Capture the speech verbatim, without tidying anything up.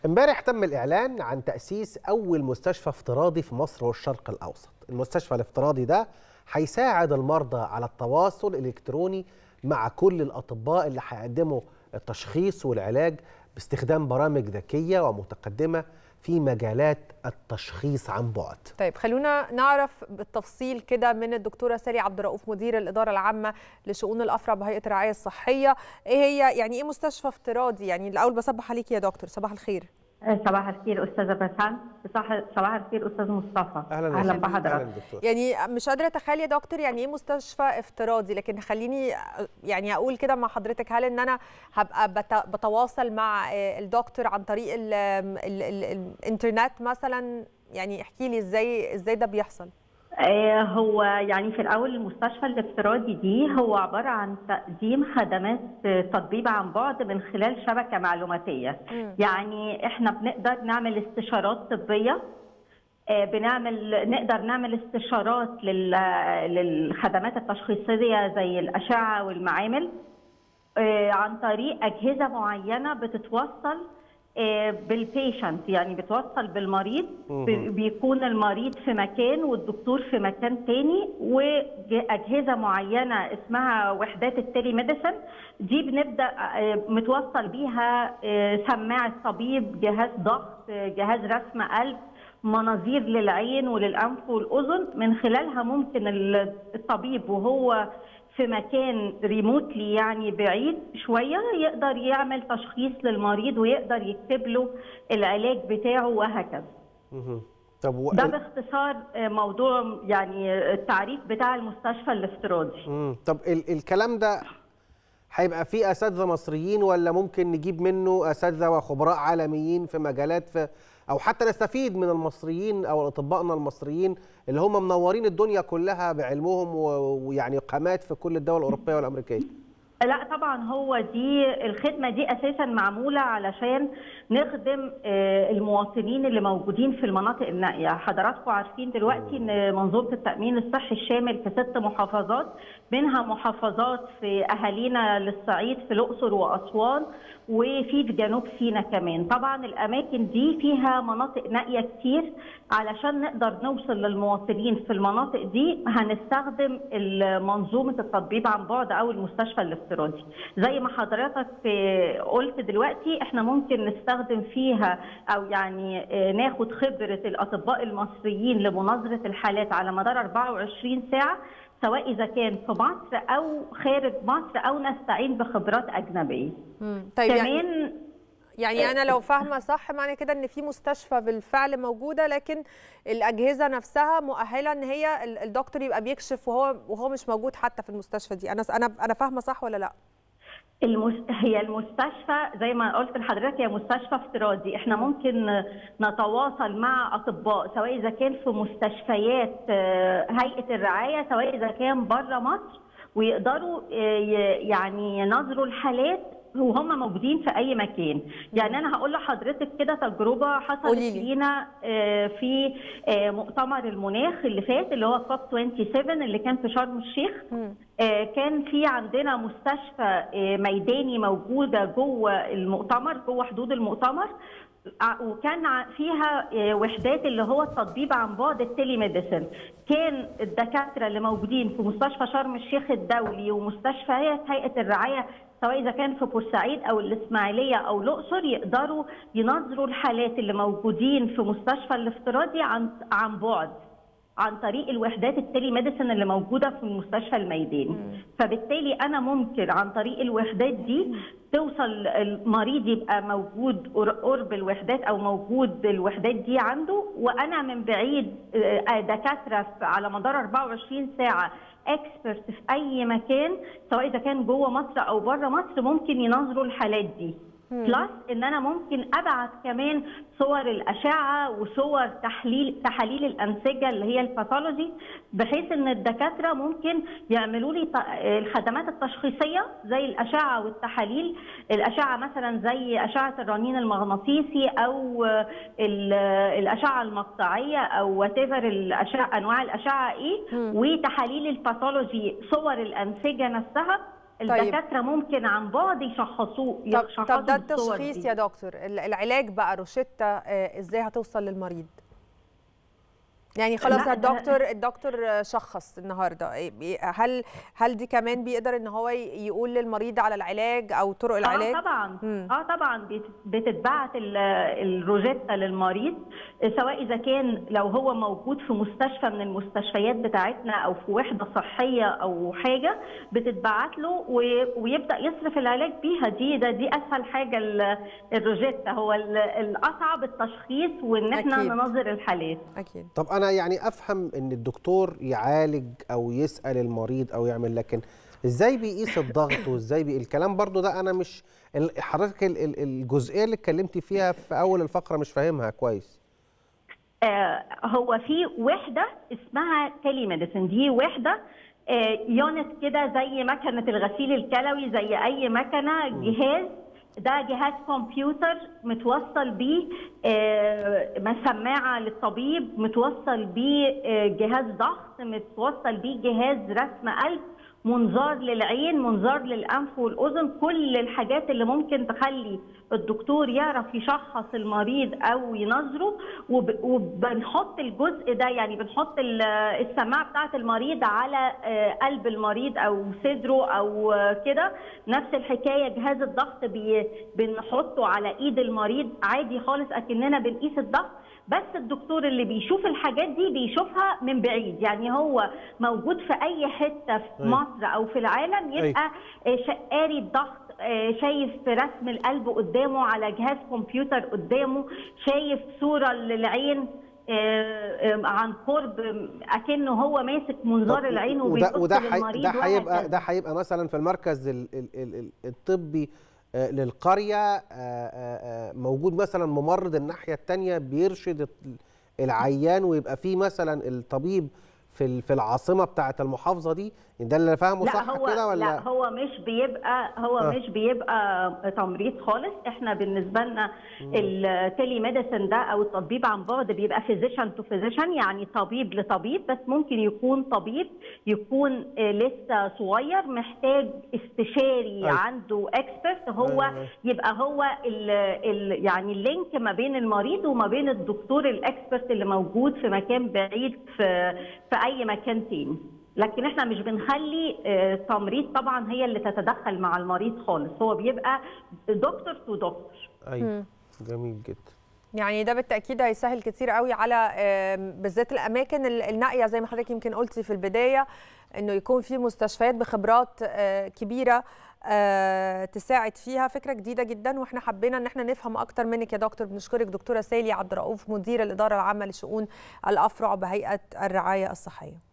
امبارح تم الإعلان عن تأسيس أول مستشفى افتراضي في مصر والشرق الأوسط. المستشفى الافتراضي ده هيساعد المرضى على التواصل الإلكتروني مع كل الأطباء اللي هيقدموا التشخيص والعلاج باستخدام برامج ذكية ومتقدمة في مجالات التشخيص عن بعد. طيب خلونا نعرف بالتفصيل كده من الدكتورة سالي عبد الرؤوف مدير الإدارة العامة لشؤون الأفرع بهيئة الرعاية الصحية، ايه هي يعني ايه مستشفى افتراضي؟ يعني الأول بصبح عليك يا دكتور، صباح الخير. صباح الخير أستاذة بسان، صباح الخير أستاذ مصطفى. أهلا, أهلا بحضرتك. يعني مش قادرة أتخيل يا دكتور يعني إيه مستشفى افتراضي، لكن خليني يعني أقول كده مع حضرتك، هل إن أنا هبقى بتواصل مع الدكتور عن طريق ال ال ال الإنترنت مثلا؟ يعني احكي لي إزاي إزاي ده بيحصل؟ هو يعني في الأول المستشفى الافتراضي دي هو عبارة عن تقديم خدمات تطبيب عن بعد من خلال شبكة معلوماتية. م. يعني احنا بنقدر نعمل استشارات طبية، بنعمل نقدر نعمل استشارات للخدمات التشخيصية زي الأشعة والمعامل عن طريق أجهزة معينة بتتوصل بالبيشنت، يعني بتوصل بالمريض. بيكون المريض في مكان والدكتور في مكان تاني، واجهزه معينه اسمها وحدات التيلي ميديسن دي بنبدا متوصل بيها سماعه طبيب، جهاز ضغط، جهاز رسم قلب، مناظير للعين وللانف والاذن. من خلالها ممكن الطبيب وهو في مكان ريموتلي يعني بعيد شويه يقدر يعمل تشخيص للمريض ويقدر يكتب له العلاج بتاعه وهكذا. طب و... ده باختصار موضوع يعني التعريف بتاع المستشفى الافتراضي. امم طب ال الكلام ده هيبقى فيه اساتذه مصريين ولا ممكن نجيب منه اساتذه وخبراء عالميين في مجالات في او حتى نستفيد من المصريين او اطبائنا المصريين اللي هم منورين الدنيا كلها بعلمهم ويعني قامات في كل الدول الاوروبيه والامريكيه؟ لا طبعا، هو دي الخدمه دي اساسا معموله علشان نخدم المواطنين اللي موجودين في المناطق النائيه. حضراتكم عارفين دلوقتي ان منظومه التامين الصحي الشامل في ست محافظات، منها محافظات في اهالينا للصعيد في الاقصر واسوان، وفي في جنوب سيناء كمان. طبعا الاماكن دي فيها مناطق نائيه كتير، علشان نقدر نوصل للمواطنين في المناطق دي هنستخدم منظومه التطبيب عن بعد او المستشفى الافتراضي. زي ما حضرتك قلت دلوقتي احنا ممكن نستخدم فيها او يعني ناخد خبره الاطباء المصريين لمناظره الحالات على مدار أربعة وعشرين ساعه، سواء اذا كان في مصر او خارج مصر، او نستعين بخبرات اجنبيه. طيب كمان يعني يعني انا لو فاهمه صح معنى كده ان في مستشفى بالفعل موجوده، لكن الاجهزه نفسها مؤهله ان هي الدكتور يبقى بيكشف وهو وهو مش موجود حتى في المستشفى دي. انا انا انا فاهمه صح ولا لا؟ المس... هي المستشفى زي ما قلت لحضرتك هي مستشفى افتراضي. احنا ممكن نتواصل مع اطباء سواء اذا كان في مستشفيات هيئه الرعايه، سواء اذا كان بره مصر، ويقدروا يعني ينظروا الحالات وهم موجودين في اي مكان. يعني انا هقول لحضرتك كده تجربه حصلت لينا في مؤتمر المناخ اللي فات اللي هو كوب سبعة وعشرين اللي كان في شرم الشيخ. كان في عندنا مستشفى ميداني موجوده جوه المؤتمر، جوه حدود المؤتمر، وكان فيها وحدات اللي هو التطبيب عن بعد التيلي ميديسن. كان الدكاتره اللي موجودين في مستشفى شرم الشيخ الدولي ومستشفيات هيئه الرعايه سواء اذا كان في بورسعيد او الاسماعيليه او الاقصر يقدروا ينظروا الحالات اللي موجودين في مستشفى الافتراضي عن عن بعد عن طريق الوحدات التيلي ميديسن اللي موجوده في المستشفى الميداني. فبالتالي انا ممكن عن طريق الوحدات دي توصل المريض يبقى موجود قرب الوحدات او موجود الوحدات دي عنده، وانا من بعيد دكاتره على مدار أربعة وعشرين ساعه اكسبرت في اي مكان سواء اذا كان جوه مصر او بره مصر ممكن ينظروا الحالات دي. بلس ان انا ممكن ابعت كمان صور الاشعه وصور تحليل تحاليل الانسجه اللي هي الباثولوجي، بحيث ان الدكاتره ممكن يعملوا لي الخدمات التشخيصيه زي الاشعه والتحاليل. الاشعه مثلا زي اشعه الرنين المغناطيسي او الاشعه المقطعيه او وات ايفر الاشعه انواع الاشعه ايه، وتحاليل الباثولوجي صور الانسجه نفسها. الدكاتره طيب. ممكن عن بعد يشخصوه يشخصوا. طب, طب ده التشخيص يا دكتور، العلاج بقى روشتة ازاي هتوصل للمريض؟ يعني خلاص الدكتور الدكتور شخص النهارده، هل هل دي كمان بيقدر ان هو يقول للمريض على العلاج او طرق العلاج؟ اه طبعا مم. اه طبعا بتتبعت الروجيتا للمريض، سواء اذا كان لو هو موجود في مستشفى من المستشفيات بتاعتنا او في وحده صحيه او حاجه، بتتبعت له ويبدا يصرف العلاج بيها. دي ده دي اسهل حاجه الروجيتا، هو الاصعب التشخيص وان احنا ننظر الحالات. اكيد. طب انا يعني افهم ان الدكتور يعالج او يسال المريض او يعمل، لكن ازاي بيقيس الضغط وازاي بي... الكلام برضو ده انا مش حضرتك الجزئيه اللي اتكلمتي فيها في اول الفقره مش فاهمها كويس. آه هو في وحده اسمها تيلي ميديسن، دي وحده آه يونت كده زي مكنه الغسيل الكلوي، زي اي مكنه، جهاز ده جهاز كمبيوتر متوصل بيه سماعه للطبيب، متوصل بيه جهاز ضغط، متوصل بيه جهاز رسم قلب، منظار للعين، منظار للانف والاذن، كل الحاجات اللي ممكن تخلي الدكتور يعرف يشخص المريض او ينظره. وبنحط الجزء ده، يعني بنحط السماعه بتاعه المريض على قلب المريض او صدره او كده. نفس الحكايه جهاز الضغط بنحطه على ايد المريض عادي خالص اكننا بنقيس الضغط، بس الدكتور اللي بيشوف الحاجات دي بيشوفها من بعيد، يعني هو موجود في اي حته في مصر او في العالم يبقى قاري الضغط، شايف رسم القلب قدامه على جهاز كمبيوتر قدامه، شايف صوره للعين عن قرب اكنه هو ماسك منظار العين وبيبص للمريض. ده هيبقى ده هيبقى مثلا في المركز الطبي للقريه، موجود مثلا ممرض الناحيه الثانيه بيرشد العيان، ويبقى فيه مثلا الطبيب في في العاصمه بتاعه المحافظه دي. ده اللي فاهمه صح كده ولا؟ لا هو مش بيبقى هو آه. مش بيبقى تمريض خالص. احنا بالنسبه لنا التيلي ميديسن ده او التطبيب عن بعد بيبقى فيزيشن تو فيزيشن، يعني طبيب لطبيب، بس ممكن يكون طبيب يكون لسه صغير محتاج استشاري أي. عنده اكسبرت، هو أي. يبقى هو ال ال يعني اللينك ما بين المريض وما بين الدكتور الاكسبرت اللي موجود في مكان بعيد في في اي مكان تاني. لكن احنا مش بنخلي تمريض طبعا هي اللي تتدخل مع المريض خالص، هو بيبقى دكتور تو دكتور. ايوه جميل جدا. يعني ده بالتاكيد هيسهل كتير قوي على بالذات الاماكن النائيه زي ما حضرتك يمكن قلتي في البدايه، انه يكون في مستشفيات بخبرات كبيره تساعد فيها. فكره جديده جدا واحنا حبينا ان احنا نفهم اكتر منك يا دكتور. بنشكرك دكتوره سالي عبد الرؤوف، مدير الاداره العامه لشؤون الافرع بهيئه الرعايه الصحيه.